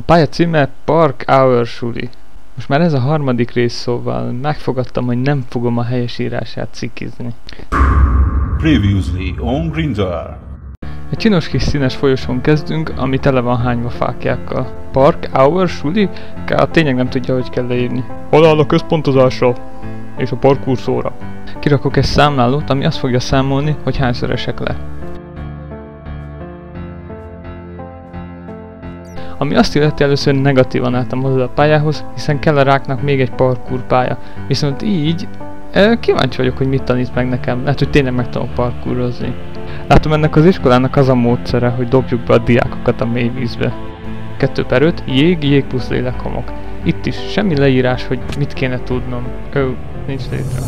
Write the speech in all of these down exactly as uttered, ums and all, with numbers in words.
pálya címe Park Hour Suli. Most már ez a harmadik rész, szóval megfogadtam, hogy nem fogom a helyesírását cikizni. Previously on Grindr. Egy csinos kis színes folyosón kezdünk, ami tele van hányva fáklyákkal. Park Hour Suli? A tényleg nem tudja, hogy kell leírni. Hol áll a központozásra? És a parkour szóra. Kirakok egy számlálót, ami azt fogja számolni, hogy hányszor esek le. Ami azt illeti, először negatívan álltam hozzá a pályához, hiszen kell a ráknak még egy parkour pálya. Viszont így eh, kíváncsi vagyok, hogy mit tanít meg nekem. Lehet, hogy tényleg meg tudok parkourozni. Látom, ennek az iskolának az a módszere, hogy dobjuk be a diákokat a mély vízbe. kettő per öt, jég, jég plusz lélekhomok. Itt is semmi leírás, hogy mit kéne tudnom. Ó, nincs létre.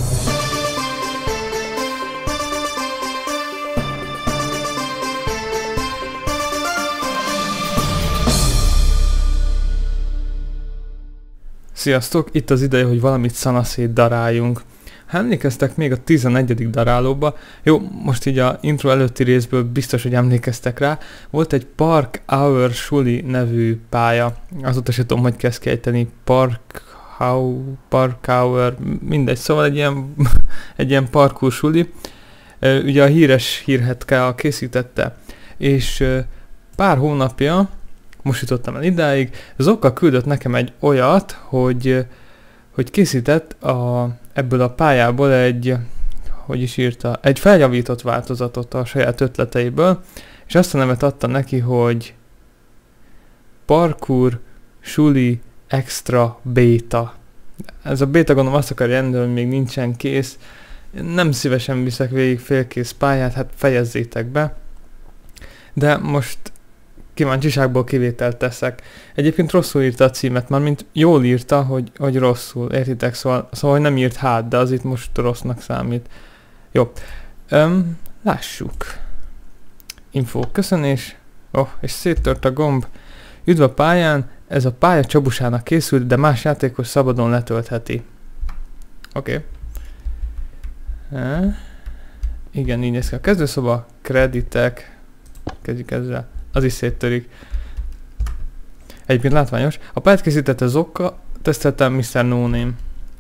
Sziasztok! Itt az ideje, hogy valamit szanaszét daráljunk. Ha emlékeztek még a tizenegyedik darálóba, jó, most így a intro előtti részből biztos, hogy emlékeztek rá, volt egy Park Hour Suli nevű pálya. Azóta se tudom, hogy kezd kiejteni, Park How, Park Hour, mindegy, szóval egy ilyen, egy ilyen parkour suli. Ugye a híres hírhetke készítette, és pár hónapja, most jutottam el idáig, Zokka küldött nekem egy olyat, hogy, hogy készített a, ebből a pályából egy, hogy is írta, egy feljavított változatot a saját ötleteiből, és azt a nevet adta neki, hogy Parkour Suli Extra Beta. Ez a beta gondolom azt akarja jelenteni, hogy még nincsen kész. Nem szívesen viszek végig félkész pályát, hát fejezzétek be. De most kíváncsiságból kivételt teszek. Egyébként rosszul írta a címet, már mint jól írta, hogy, hogy rosszul, értitek? Szóval, szóval hogy nem írt hát, de az itt most rossznak számít. Jó. Öm, lássuk. Info, köszönés. Oh, és széttört a gomb. Üdv a pályán, ez a pálya csabusának készült, de más játékos szabadon letöltheti. Oké. Okay. Igen, így néz ki a kezdőszoba. Kreditek. Kezdjük ezzel. Az is széttörik. Egyébként látványos. A pályát készítette Zokka, teszteltem miszter No Name.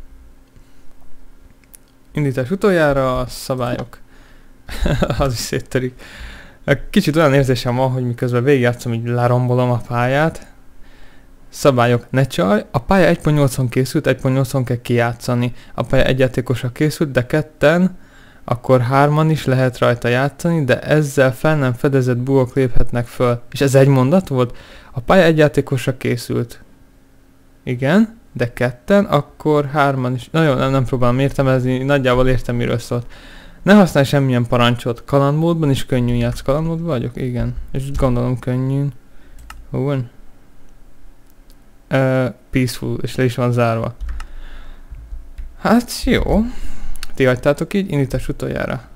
Indítás utoljára a szabályok. Az is széttörik. Kicsit olyan érzésem van, hogy miközben végigjátszom, így lerombolom a pályát. Szabályok, ne csalj. A pálya egy pont nyolcon készült, egy pont nyolcon kell kijátszani. A pálya egy játékosra készült, de ketten, akkor hárman is lehet rajta játszani, de ezzel fel nem fedezett bugok léphetnek föl. És ez egy mondat volt? A pálya egy játékosra készült. Igen, de ketten, akkor hárman is. Na jó, nem, nem próbálom értelmezni, nagyjából értem, miről szólt. Ne használj semmilyen parancsot. Kalandmódban is könnyűn játsz. Kalandmódban vagyok? Igen. És gondolom könnyűn. Hú van? Uh, peaceful, és le is van zárva. Hát jó. Ti hagytátok így, indítás utoljára.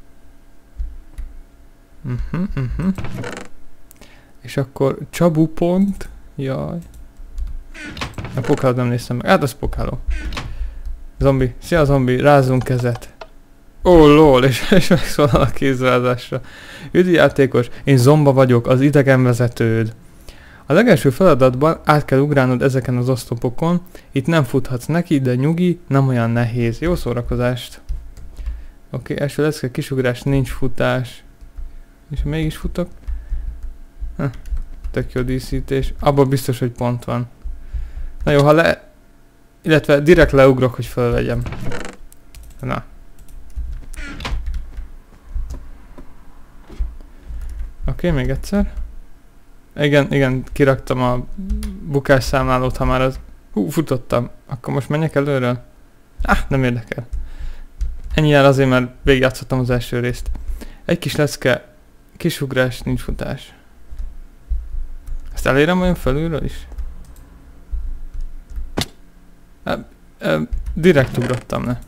Uh-huh, uh-huh. És akkor Csabu pont. Jaj. A pokálót nem néztem meg. Hát az pokáló. Zombi. Szia zombi, rázzunk kezet. Ó, oh, lol, és, és megszólal a kézrázásra. Üdv játékos, én zomba vagyok, az idegenvezetőd. A legelső feladatban át kell ugrálnod ezeken az oszlopokon, itt nem futhatsz neki, de nyugi, nem olyan nehéz. Jó szórakozást! Oké, okay, első lecke, kisugrás, nincs futás. És mégis futok? Hm, tök jó díszítés. Abban biztos, hogy pont van. Na jó, ha le... Illetve direkt leugrok, hogy felvegyem. Na. Oké, okay, még egyszer. Igen, igen, kiraktam a bukás számlálót, ha már az... Hú, futottam. Akkor most menjek előre? Ah, nem érdekel. Ennyi el azért, mert végigjátszottam az első részt. Egy kis lecke, kisugrás, nincs futás. Ezt elérem olyan felülről is? E, e, direkt ugrottam, ne.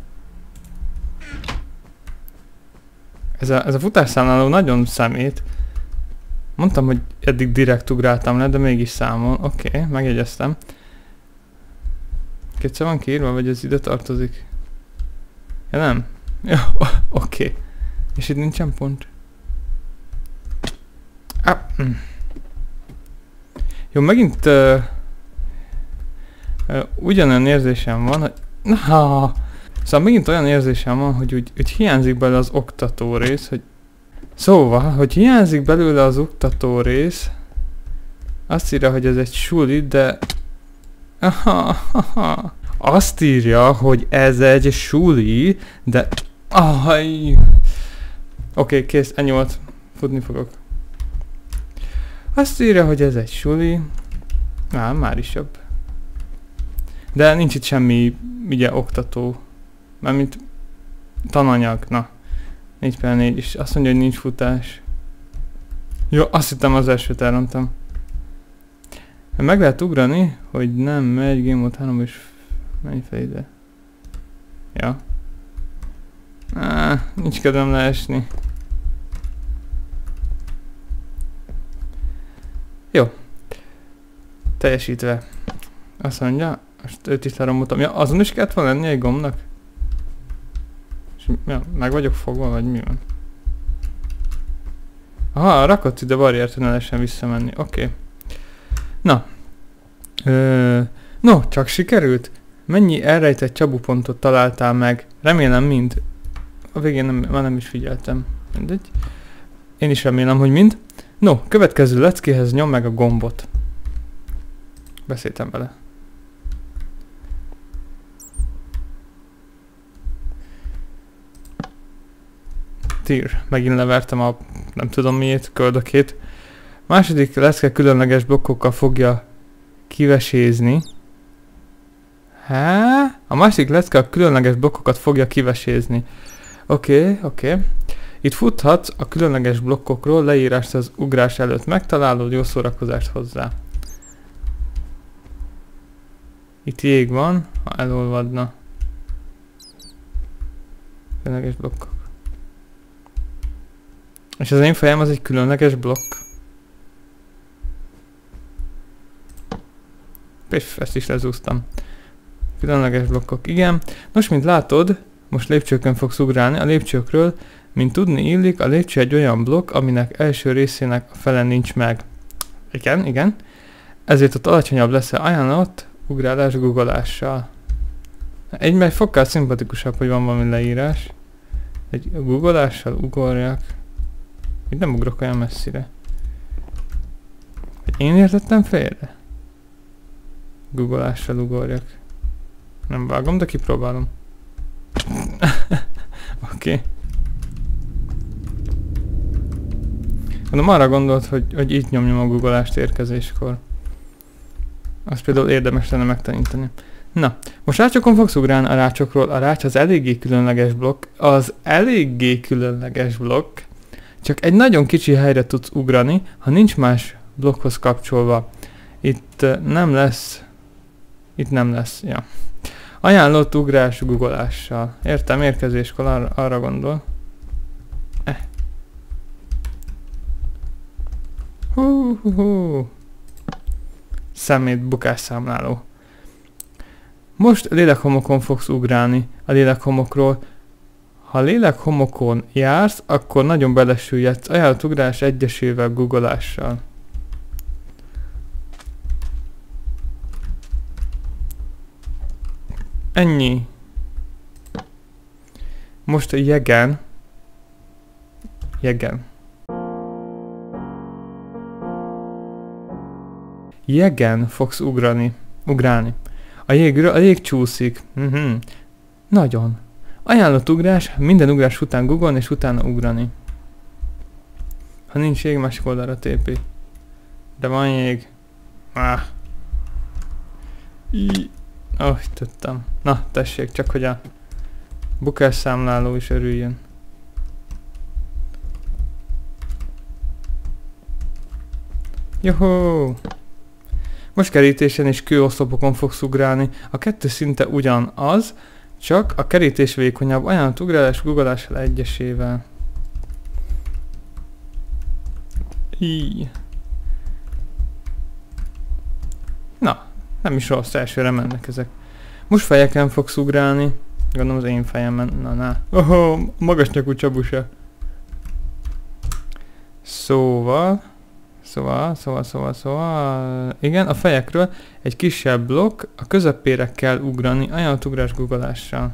Ez a, ez a futásszámláló nagyon számít. Mondtam, hogy eddig direkt ugráltam le, de mégis számol. Oké, okay, megjegyeztem. Kétszer van kiírva, vagy ez ide tartozik? Ja nem? Ja, oké. Okay. És itt nincsen pont. Ah, mm. Jó, megint uh, uh, ugyanolyan érzésem van, hogy... Na, szóval megint olyan érzésem van, hogy úgy, úgy hiányzik belőle az oktató rész, hogy... Szóval, hogy hiányzik belőle az oktató rész, azt írja, hogy ez egy suli, de... Aha, aha. Azt írja, hogy ez egy suli, de... Ahaj. Oké, okay, kész, ennyi volt. Futni fogok. Azt írja, hogy ez egy suli. Á, már is jobb. De nincs itt semmi, ugye, oktató. Mármint tananyag, na. négy per négy is. Azt mondja, hogy nincs futás. Jó, azt hittem az elsőt elrontam. Meg lehet ugrani, hogy nem megy Game Mode három és menj fel ide. Ja. Á, nincs kedvem leesni. Jó. Teljesítve. Azt mondja, most őt is leromboltam. Ja, azon is kellett volna lenni egy gombnak? És ja, meg vagyok fogva, vagy mi van? Aha, rakott ide barriert, hogy ne lehessen visszamenni. Oké. Okay. Na. Ö, no, csak sikerült? Mennyi elrejtett csabupontot találtál meg? Remélem mind. A végén nem, már nem is figyeltem. Mindegy. Én is remélem, hogy mind. No, következő leckéhez nyom meg a gombot. Beszéltem vele. Tír. Megint levertem a nem tudom miért, köldökét. Második lecke különleges blokkokkal fogja kivesézni. Há? A másik lecke a különleges blokkokat fogja kivesézni. Oké, okay, oké. Okay. Itt futhatsz a különleges blokkokról, leírást az ugrás előtt megtalálod, jó szórakozást hozzá. Itt jég van, ha elolvadna. Különleges blokkok. És az én fejem az egy különleges blokk. Piff, ezt is lezúztam. Különleges blokkok, igen. Nos, mint látod, most lépcsőkön fogsz ugrálni. A lépcsőkről, mint tudni illik, a lépcső egy olyan blokk, aminek első részének a fele nincs meg. Igen, igen. Ezért ott alacsonyabb lesz a ajánlott ugrálás guggolással. Egy meg fokkal szimpatikusabb, hogy van valami leírás. Egy guggolással ugorjak. Itt nem ugrok olyan messzire. Én értettem félre? Guggolással ugorjak. Nem vágom, de kipróbálom. Oké. Okay. Mondom, arra gondolt, hogy, hogy itt nyomjam a guggolást érkezéskor. Azt például érdemes lenne megtanítani. Na, most rácsokon fogsz ugrálni a rácsokról. A rács az eléggé különleges blokk. Az eléggé különleges blokk. Csak egy nagyon kicsi helyre tudsz ugrani, ha nincs más blokkhoz kapcsolva. Itt uh, nem lesz... Itt nem lesz, ja. Ajánlott ugrás guggolással. Értem, érkezéskor arra, arra gondol. Eh. Hú, hú, hú. Szemét bukásszámláló. Most lélekhomokon fogsz ugrálni. A lélekhomokról. Ha lélekhomokon jársz, akkor nagyon belesüllyedsz. Ajánlott ugrás egyesével guggolással. Ennyi. Most a jegen. Jegen. Jegen fogsz ugrani. Ugrálni. A jégről, a jég csúszik. Uh-huh. Nagyon. Ajánlott ugrás, minden ugrás után googolni és utána ugrani. Ha nincs jég, másik oldalra tépi. De van jég. Ah. I Oh, tudtam. Na, tessék, csak hogy a bukásszámláló is örüljön. Johó! Most kerítésen és kőoszlopokon fogsz ugrálni. A kettő szinte ugyanaz, csak a kerítés vékonyabb. Ajánlott ugrálás guggolással egyesével. Így. Na. Nem is rossz, elsőre mennek ezek. Most fejeken fogsz ugrálni. Gondolom az én fejemben. Na, na. Oh, magas nyakú csabusa. Szóval... Szóval, szóval, szóval, szóval... Igen, a fejekről egy kisebb blokk, a közepére kell ugrani, ajánlatugrás guggolással.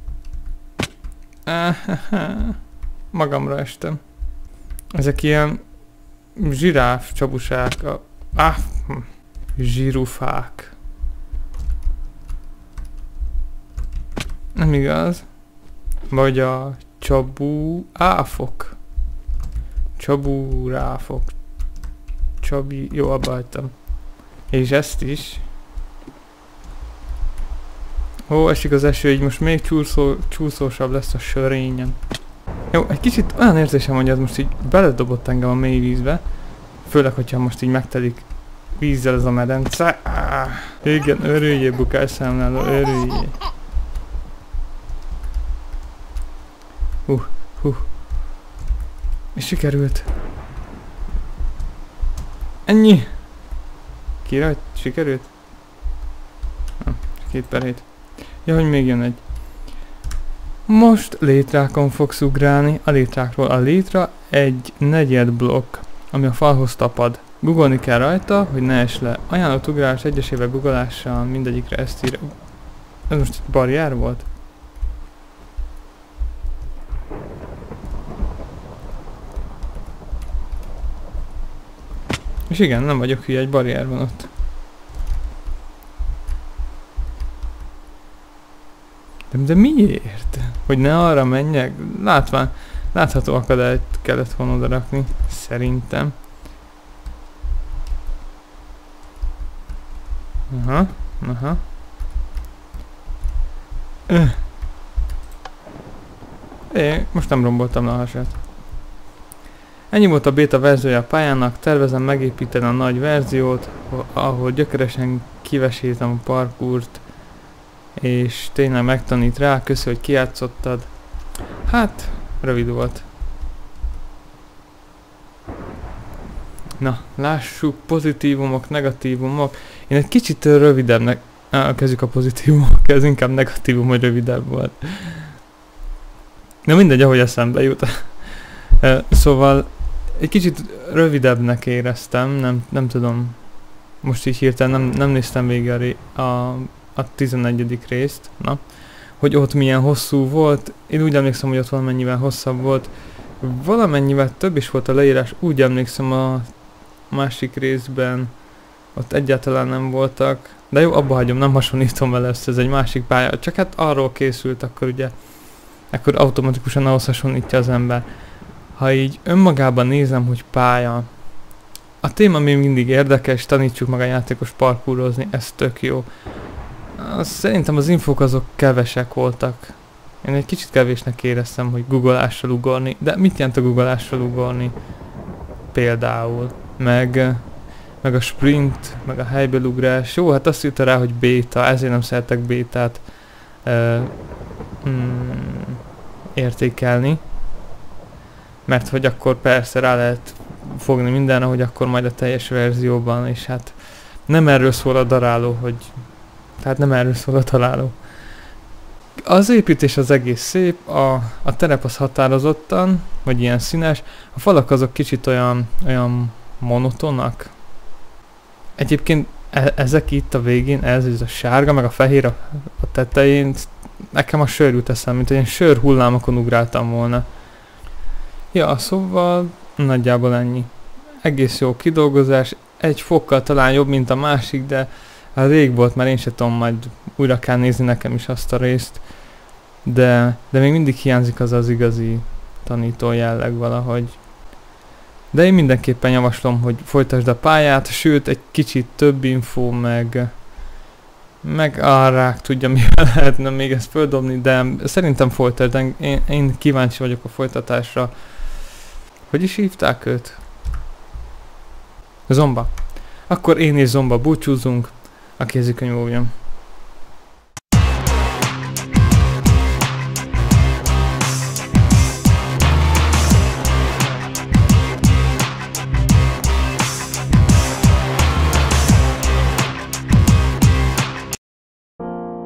Magamra estem. Ezek ilyen zsiráf csabusák. A... Ah, zsirufák. Nem igaz. Vagy a csabú... áfok. Csabúráfok. Csabi... Jó, abba hagytam. És ezt is. Ó, esik az eső, így most még csúszó, csúszósabb lesz a sörényem. Jó, egy kicsit olyan érzésem, hogy ez most így beledobott engem a mély vízbe. Főleg, hogyha most így megtelik vízzel ez a medence. Ah, igen, örüljél, bukásszámláló, örüljél. Hú, hú. És sikerült. Ennyi. Kirajt? Sikerült? Na, két per hét. Ja, hogy még jön egy. Most létrákon fogsz ugrálni. A létrákról a létra egy negyed blokk, ami a falhoz tapad. Googolni kell rajta, hogy ne es le. Ajánlott ugrás egyesével guggolással mindegyikre ezt ír. Ez most egy barrier volt? És igen, nem vagyok hülye, egy barrier van ott. De, de miért? Hogy ne arra menjek? Látván, látható akadályt kellett volna oda rakni, szerintem. Aha, aha. Öh. É, most nem romboltam le a hasát. Ennyi volt a béta verziója a pályának, tervezem megépíteni a nagy verziót, ahol gyökeresen kivesítem a parkourt, és tényleg megtanít rá, köszi, hogy kijátszottad. Hát, rövid volt. Na, lássuk, pozitívumok, negatívumok. Én egy kicsit rövidebbnek... Ah, kezdjük a pozitívumok, ez inkább negatívum, hogy rövidebb volt. Na mindegy, ahogy eszembe jut. Szóval egy kicsit rövidebbnek éreztem, nem, nem tudom. Most így hirtelen nem, nem néztem végig a, a, a tizennegyedik részt, na. Hogy ott milyen hosszú volt. Én úgy emlékszem, hogy ott valamennyivel hosszabb volt. Valamennyivel több is volt a leírás, úgy emlékszem a másik részben. Ott egyáltalán nem voltak. De jó, abba hagyom, nem hasonlítom vele össze, ez egy másik pálya. Csak hát arról készült, akkor ugye, akkor automatikusan ahhoz hasonlítja az ember. Ha így önmagában nézem, hogy pálya, a téma még mindig érdekes, tanítsuk meg a játékos parkúrozni, ez tök jó. Szerintem az infók azok kevesek voltak. Én egy kicsit kevésnek éreztem, hogy guggolással ugorni, de mit jelent a guggolással ugorni? Például, meg, meg a sprint, meg a helyből ugrás. Jó, hát azt írta rá, hogy béta, ezért nem szeretek bétát uh, mm, értékelni. Mert hogy akkor persze rá lehet fogni mindenre, hogy akkor majd a teljes verzióban, és hát nem erről szól a daráló, hogy... Tehát nem erről szól a találó. Az építés az egész szép, a, a terep az határozottan, vagy ilyen színes, a falak azok kicsit olyan, olyan monotonak. Egyébként e ezek itt a végén, ez, ez a sárga, meg a fehér a, a tetején, nekem a sör jut eszem, mint hogy én sör hullámokon ugráltam volna. Ja, szóval nagyjából ennyi. Egész jó kidolgozás, egy fokkal talán jobb, mint a másik, de hát rég volt, mert én se tudom, majd újra kell nézni nekem is azt a részt. De, de még mindig hiányzik az az igazi tanító jelleg valahogy. De én mindenképpen javaslom, hogy folytasd a pályát, sőt egy kicsit több infó, meg... Meg arrák tudja, mivel lehetne még ezt földobni, de szerintem folytasd, de én, én kíváncsi vagyok a folytatásra. Hogy is hívták őt? Zomba. Akkor én és Zomba búcsúzunk, a kézikönyv óvjon.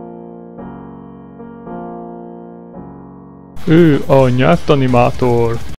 Ő a nyertanimátor.